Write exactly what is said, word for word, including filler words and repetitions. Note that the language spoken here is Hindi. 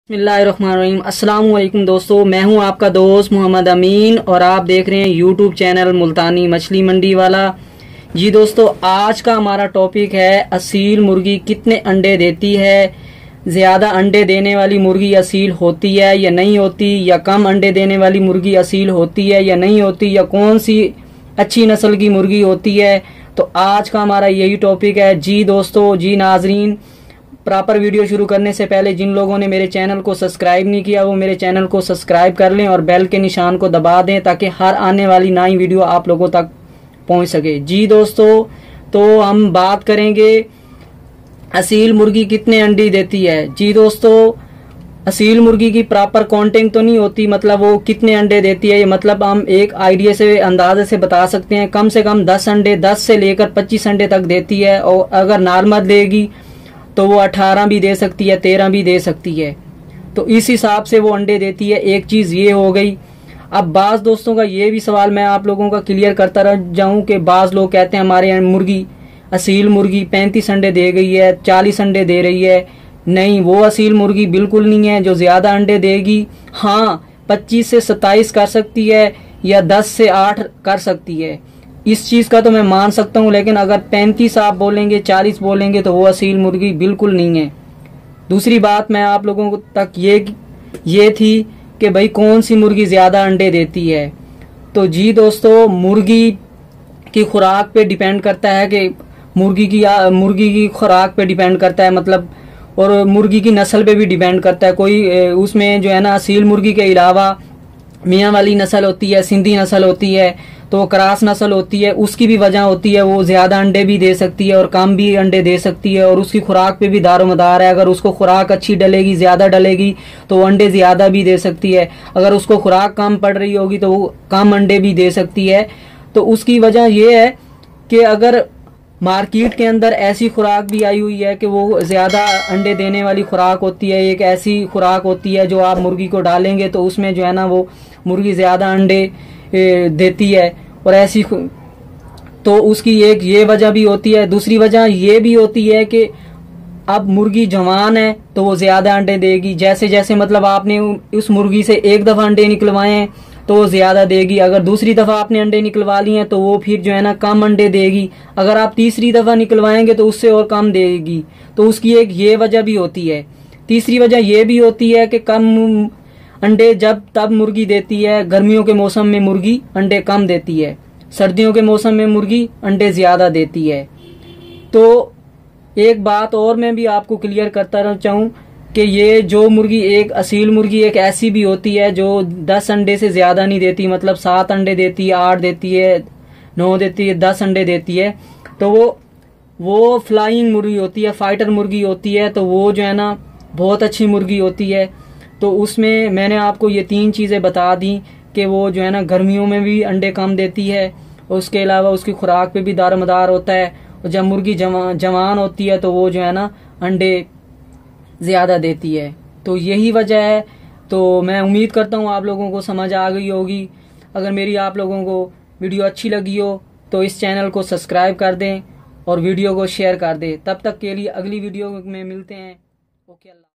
बिस्मिल्लाहिर्रहमानिर्रहीम। अस्सलाम वालेकुम दोस्तों, मैं हूं आपका दोस्त मोहम्मद अमीन और आप देख रहे हैं यूट्यूब चैनल मुल्तानी मछली मंडी वाला। जी दोस्तों, आज का हमारा टॉपिक है असील मुर्गी कितने अंडे देती है। ज़्यादा अंडे देने वाली मुर्गी असील होती है या नहीं होती, या कम अंडे देने वाली मुर्गी असील होती है या नहीं होती, या कौन सी अच्छी नस्ल की मुर्गी होती है। तो आज का हमारा यही टॉपिक है। जी दोस्तों, जी नाजरीन, प्रॉपर वीडियो शुरू करने से पहले जिन लोगों ने मेरे चैनल को सब्सक्राइब नहीं किया वो मेरे चैनल को सब्सक्राइब कर लें और बेल के निशान को दबा दें ताकि हर आने वाली नई वीडियो आप लोगों तक पहुंच सके। जी दोस्तों, तो हम बात करेंगे असील मुर्गी कितने अंडे देती है। जी दोस्तों, असील मुर्गी की प्रॉपर काउंटिंग तो नहीं होती, मतलब वो कितने अंडे देती है ये मतलब हम एक आइडिया से अंदाजे से बता सकते हैं। कम से कम दस अंडे दस से लेकर पच्चीस अंडे तक देती है, और अगर नॉर्मल देगी तो वो अठारह भी दे सकती है, तेरह भी दे सकती है। तो इस हिसाब से वो अंडे देती है। एक चीज़ ये हो गई। अब बाज़ दोस्तों का ये भी सवाल मैं आप लोगों का क्लियर करता रह जाऊं कि बाज़ लोग कहते हैं हमारे यहाँ मुर्गी असील मुर्गी पैंतीस अंडे दे गई है, चालीस अंडे दे रही है। नहीं, वो असील मुर्गी बिल्कुल नहीं है जो ज़्यादा अंडे देगी। हाँ, पच्चीस से सत्ताईस कर सकती है या दस से आठ कर सकती है, इस चीज़ का तो मैं मान सकता हूँ। लेकिन अगर पैंतीस आप बोलेंगे, चालीस बोलेंगे तो वो असील मुर्गी बिल्कुल नहीं है। दूसरी बात मैं आप लोगों को तक ये ये थी कि भाई कौन सी मुर्गी ज़्यादा अंडे देती है। तो जी दोस्तों, मुर्गी की खुराक पे डिपेंड करता है कि मुर्गी की मुर्गी की खुराक पे डिपेंड करता है, मतलब और मुर्गी की नस्ल पे भी डिपेंड करता है। कोई उसमें जो है ना असील मुर्गी के अलावा मियाँ वाली नस्ल होती है, सिंधी नस्ल होती है, तो क्रॉस नस्ल होती है, उसकी भी वजह होती है। वो ज़्यादा अंडे भी दे सकती है और कम भी अंडे दे सकती है, और उसकी खुराक पे भी दारोमदार है। अगर उसको खुराक अच्छी डलेगी, ज़्यादा डलेगी तो अंडे ज़्यादा भी दे सकती है। अगर उसको खुराक कम पड़ रही होगी तो वो कम अंडे भी दे सकती है। तो उसकी वजह ये है कि अगर मार्केट के अंदर ऐसी खुराक भी आई हुई है कि वो ज़्यादा अंडे देने वाली खुराक होती है, एक ऐसी खुराक होती है जो आप मुर्गी को डालेंगे तो उसमें जो है ना वो मुर्गी ज़्यादा अंडे देती है, और ऐसी तो उसकी एक ये वजह भी होती है। दूसरी वजह ये भी होती है कि अब मुर्गी जवान है तो वो ज़्यादा अंडे देगी। जैसे जैसे मतलब आपने उस मुर्गी से एक दफ़ा अंडे निकलवाए हैं तो वो ज़्यादा देगी। अगर दूसरी दफ़ा आपने अंडे निकलवा लिए हैं तो वो फिर जो है ना कम अंडे देगी। अगर आप तीसरी दफ़ा निकलवाएंगे तो उससे और कम देगी। तो उसकी एक ये वजह भी होती है। तीसरी वजह ये भी होती है कि कम अंडे जब तब मुर्गी देती है, गर्मियों के मौसम में मुर्गी अंडे कम देती है, सर्दियों के मौसम में मुर्गी अंडे ज़्यादा देती है। तो एक बात और मैं भी आपको क्लियर करता रहना चाहूँ कि ये जो मुर्गी एक असील मुर्गी एक ऐसी भी होती है जो दस अंडे से ज़्यादा नहीं देती, मतलब सात अंडे देती है, आठ देती है, नौ देती है, दस अंडे देती है। तो वो वो फ्लाइंग मुर्गी होती है, फाइटर मुर्गी होती है। तो वो जो है ना बहुत अच्छी मुर्गी होती है। तो उसमें मैंने आपको ये तीन चीज़ें बता दी कि वो जो है ना गर्मियों में भी अंडे कम देती है, और उसके अलावा उसकी खुराक पे भी दारोमदार होता है, और जब मुर्गी जवान जवान होती है तो वो जो है ना अंडे ज़्यादा देती है। तो यही वजह है। तो मैं उम्मीद करता हूँ आप लोगों को समझ आ गई होगी। अगर मेरी आप लोगों को वीडियो अच्छी लगी हो तो इस चैनल को सब्सक्राइब कर दें और वीडियो को शेयर कर दें। तब तक के लिए अगली वीडियो में मिलते हैं। ओके, अल्लाह।